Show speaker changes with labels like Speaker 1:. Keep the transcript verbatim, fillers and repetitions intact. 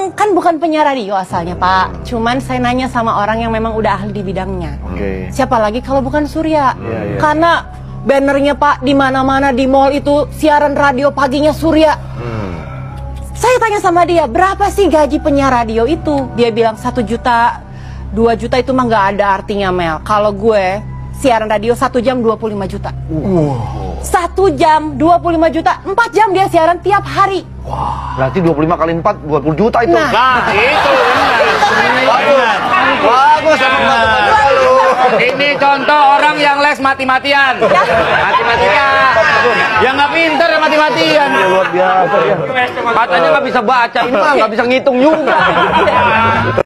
Speaker 1: memang kan bukan penyiar radio asalnya, Pak. Cuman saya nanya sama orang yang memang udah ahli di bidangnya.
Speaker 2: Oke.
Speaker 1: Siapa lagi kalau bukan Surya?
Speaker 2: Iya, iya.
Speaker 1: Karena bannernya Pak di mana-mana di mall itu siaran radio paginya Surya.
Speaker 2: Hmm.
Speaker 1: Saya tanya sama dia, berapa sih gaji penyiar radio itu? Dia bilang satu juta, dua juta itu mah nggak ada artinya, Mel. Kalau gue siaran radio satu jam dua puluh lima juta.
Speaker 2: Wow.
Speaker 1: Satu jam dua puluh lima juta, empat jam dia siaran tiap hari.
Speaker 2: Wah, berarti dua puluh lima kali empat, dua puluh juta itu.
Speaker 1: Nah,
Speaker 3: Nah, itu benar.
Speaker 2: Bagus,
Speaker 3: Ini contoh orang yang les mati-matian. Matematika. Yang nggak pinter ya mati-matian.
Speaker 2: Luar biasa ya.
Speaker 3: Katanya nggak bisa baca, ini mah nggak bisa ngitung juga.